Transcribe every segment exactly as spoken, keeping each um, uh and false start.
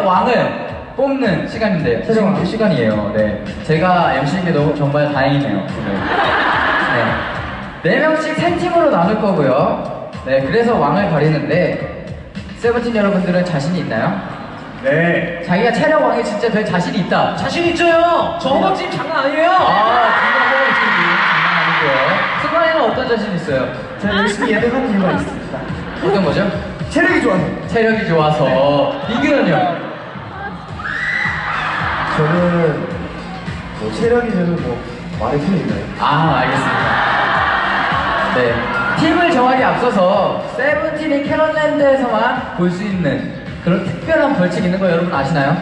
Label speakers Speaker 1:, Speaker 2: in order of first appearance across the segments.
Speaker 1: 왕을 뽑는 시간인데 지금 그 시간이에요. 네, 제가 엠씨에게 너무 정말 다행이네요. 네, 네 명씩 세 팀으로 나눌 거고요. 네, 그래서 왕을 가리는데 세븐틴 여러분들은 자신이 있나요?
Speaker 2: 네.
Speaker 1: 자기가 체력 왕이 진짜 될 자신이 있다.
Speaker 3: 자신 있죠요. 저 허벅지 장난 아니에요.
Speaker 1: 아, 정말 허벅지 장난 아니고요. 승관이는 어떤 자신 있어요?
Speaker 2: 제가 열심히 예능하는 이유가 있습니다.
Speaker 1: 어떤 거죠?
Speaker 2: 체력이 좋아서.
Speaker 1: 체력이 좋아서. 민규는요?
Speaker 2: 저는 뭐 체력이면 뭐 말의 힘이 있나요?
Speaker 1: 아, 알겠습니다. 네, 팀을 정하기 앞서서 세븐틴이 캐럿랜드에서만 볼 수 있는 그런 특별한 벌칙이 있는 거 여러분 아시나요?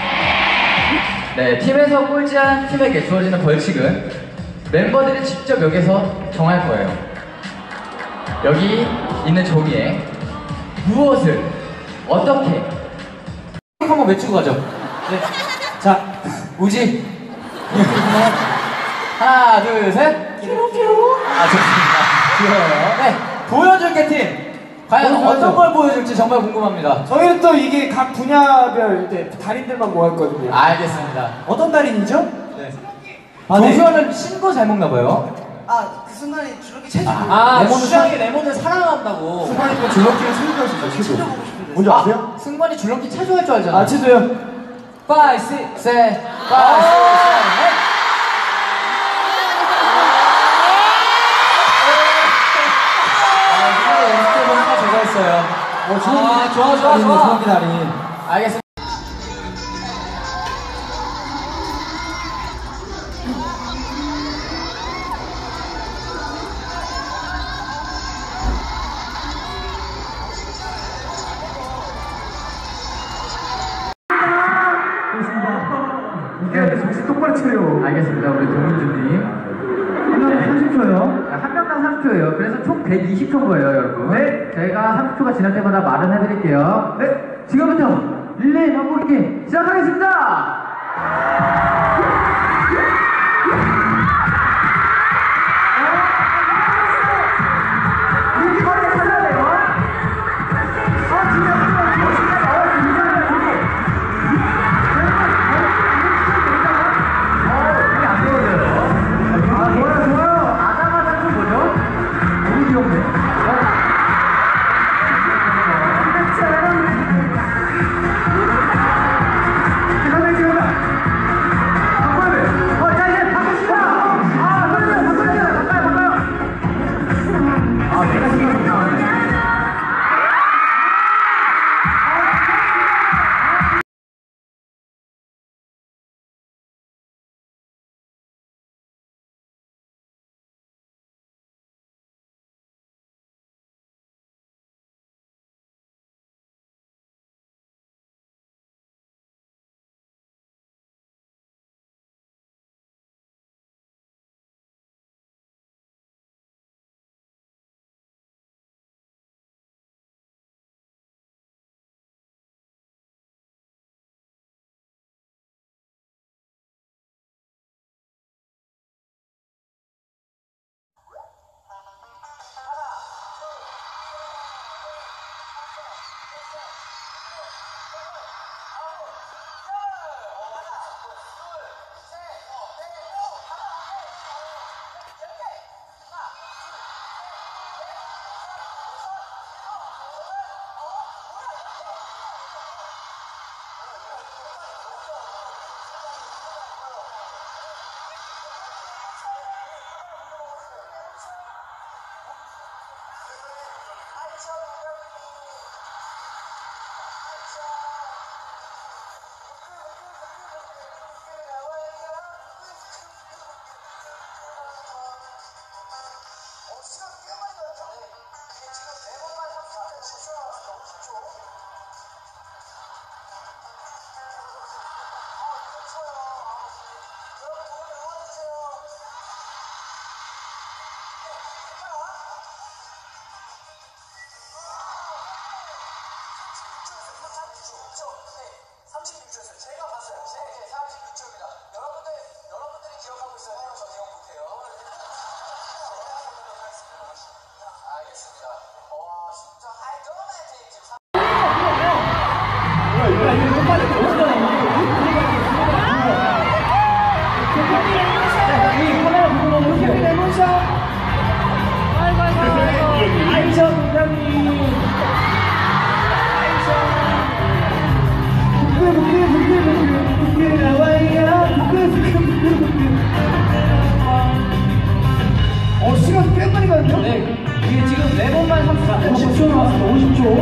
Speaker 1: 네, 팀에서 꼴찌한 팀에게 주어지는 벌칙은 멤버들이 직접 여기서 정할 거예요. 여기 있는 종이에 무엇을 어떻게 한번 외치고 가죠. 네. 자, 우지. 하나, 둘, 셋. 뾰로뾰로. 아, 좋습니다. 좋아요. 네, 보여줄게 팀. 과연
Speaker 2: 어,
Speaker 1: 어떤 걸 보여줄지 정말 궁금합니다.
Speaker 2: 저희는 또 이게 각 분야별 이제 달인들만 모았거든요.
Speaker 1: 알겠습니다.
Speaker 2: 어떤 달인이죠?
Speaker 1: 네.
Speaker 2: 아, 네.
Speaker 1: 조수아는 신 거 잘 먹나 봐요.
Speaker 4: 아, 그 순간에 주력이 체중.
Speaker 3: 아,
Speaker 1: 레몬을
Speaker 3: 수장이 레몬을 사랑한다고.
Speaker 2: 승관이가 줄넘기를 최고할 수 있어요, 최고.
Speaker 4: 진짜 보고 싶은데.
Speaker 2: 뭔지 아세요?
Speaker 1: 승관이 줄넘기 체조할 줄 알잖아.
Speaker 2: 아, 최도요.
Speaker 1: 파이, 시, 세, 파이, 시, 세, 했어요.
Speaker 2: 어,
Speaker 3: 아, 좋아, 좋아, 좋아.
Speaker 2: 줄넘기 달인.
Speaker 1: 알겠습니다.
Speaker 2: 이게 정신 똑바로 차려.
Speaker 1: 알겠습니다. 우리 동민주님.
Speaker 2: 한 명당 삼십 초요.
Speaker 1: 한 명당 삼십 초예요. 그래서 총 백이십 초인 거예요, 여러분.
Speaker 2: 네.
Speaker 1: 제가 삼십 초가 지날 때마다 말은 해드릴게요.
Speaker 2: 네.
Speaker 1: 지금부터 릴레이 맛보기 시작하겠습니다.
Speaker 2: 어, 어, 시간 꽤 많이 가는데요?
Speaker 3: 네, 이게 지금 네 번만 삼십 초.
Speaker 2: 오십 초 남았습니다. 오십 초.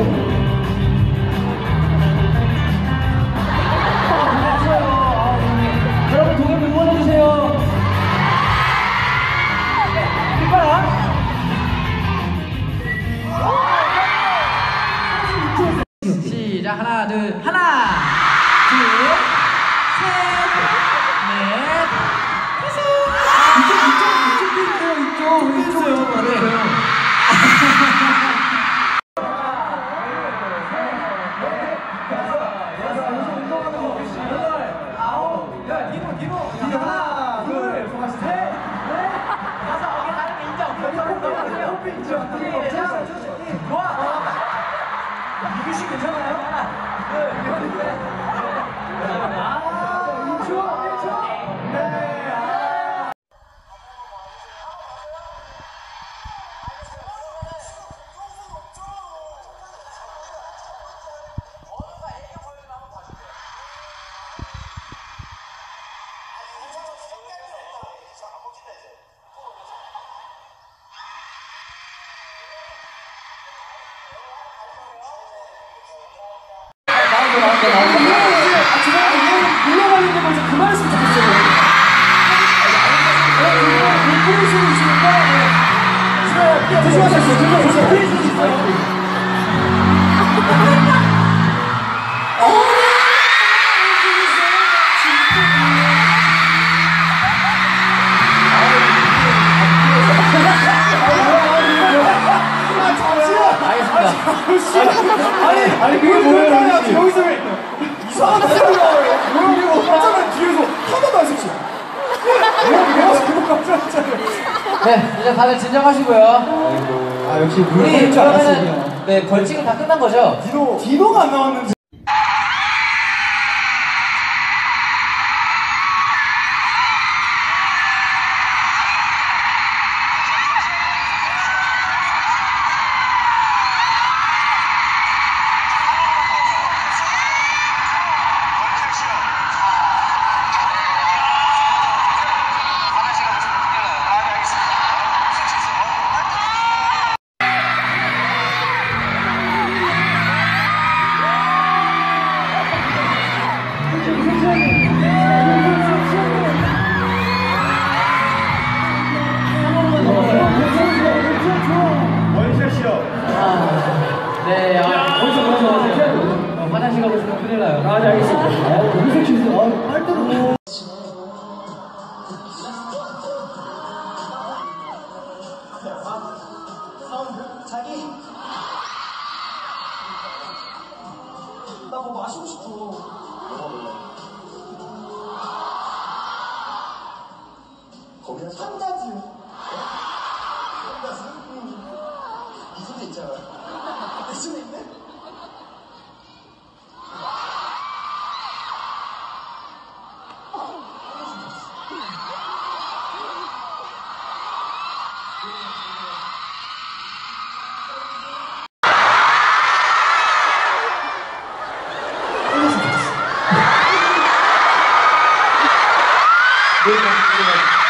Speaker 3: 여러분 동현 응원해주세요. 휘파람. 시작. 하나 둘 하나 둘셋넷
Speaker 2: 이쪽, 이쪽, 이쪽, 이쪽, 이쪽, 이쪽. 네.
Speaker 3: 이규씨 괜찮아요?
Speaker 2: 물러가는데 먼저 그만했으면 좋겠어요. 인프레이션이 있으니까 조심하세요. 조심하세요.
Speaker 1: 알겠습니다.
Speaker 2: 아니, 아니 그게 뭐예요? 여기서 왜 이상한 소리가 나와요? 뭐야 이거 깜짝이야. 뒤에서 하나도 안 썼지. 내가 그거 깜짝 놀랐잖아요.
Speaker 1: 네, 이제 다들 진정하시고요.
Speaker 2: 아 역시
Speaker 1: 우리 그러면은 네 벌칙은 다 끝난 거죠?
Speaker 2: 디노 디노가 안 나왔는데.
Speaker 1: 네, 아, 거기서 거기서 화장실 가고 싶으면 큰일 나요.
Speaker 2: 아, 네, 알겠습니다. 아, 너무 섹시해서 아, 빨대로.
Speaker 4: 자기 나 뭐 마시고 싶어. 거기다 산다즈. 산다즈? 응. 이 손에 있잖아. 내 손에 있네?
Speaker 2: 네,